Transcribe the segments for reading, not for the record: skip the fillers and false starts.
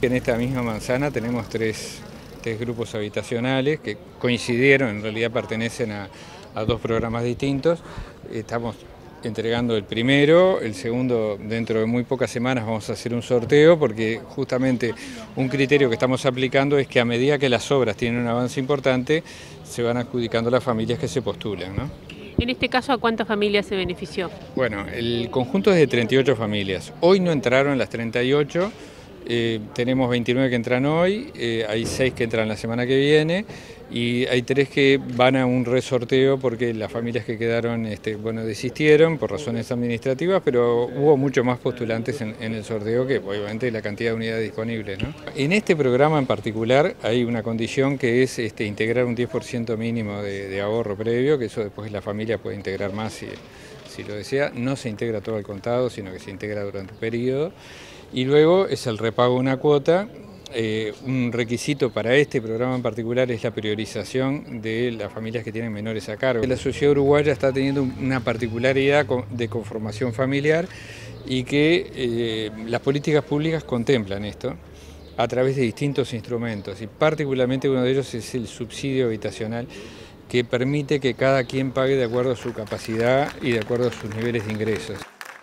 que en esta misma manzana tenemos tres grupos habitacionales que coincidieron, en realidad pertenecen a dos programas distintos. Estamos entregando el primero, el segundo dentro de muy pocas semanas vamos a hacer un sorteo, porque justamente un criterio que estamos aplicando es que a medida que las obras tienen un avance importante, se van adjudicando las familias que se postulan, ¿no? En este caso, ¿a cuántas familias se benefició? Bueno, el conjunto es de 38 familias. Hoy no entraron las 38, tenemos 29 que entran hoy, hay 6 que entran la semana que viene y hay 3 que van a un resorteo porque las familias que quedaron desistieron por razones administrativas, pero hubo mucho más postulantes en el sorteo que obviamente la cantidad de unidades disponibles, ¿no? En este programa en particular hay una condición que es integrar un 10% mínimo de ahorro previo, que eso después la familia puede integrar más si lo desea. No se integra todo al contado, sino que se integra durante un periodo. Y luego es el repago de una cuota. Un requisito para este programa en particular es la priorización de las familias que tienen menores a cargo. La sociedad uruguaya está teniendo una particularidad de conformación familiar y que las políticas públicas contemplan esto a través de distintos instrumentos, y particularmente uno de ellos es el subsidio habitacional, que permite que cada quien pague de acuerdo a su capacidad y de acuerdo a sus niveles de ingresos.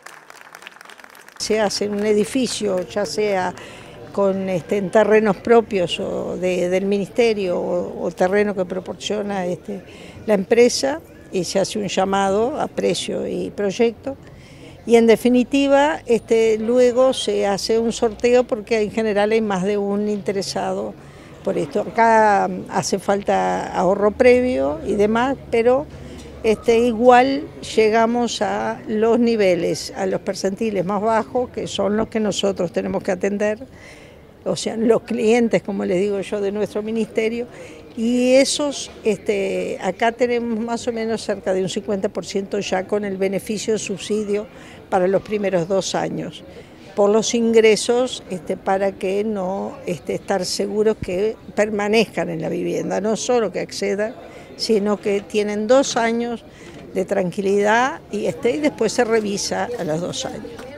Se hace un edificio, ya sea en terrenos propios o del ministerio o terreno que proporciona la empresa, y se hace un llamado a precio y proyecto. Y en definitiva, luego se hace un sorteo porque en general hay más de un interesado por esto. Acá hace falta ahorro previo y demás, pero igual llegamos a los niveles, a los percentiles más bajos, que son los que nosotros tenemos que atender, o sea, los clientes, como les digo yo, de nuestro ministerio, y esos, acá tenemos más o menos cerca de un 50% ya con el beneficio de subsidio para los primeros 2 años, por los ingresos, para que no estar seguros que permanezcan en la vivienda, no solo que accedan, sino que tienen 2 años de tranquilidad y después se revisa a los 2 años.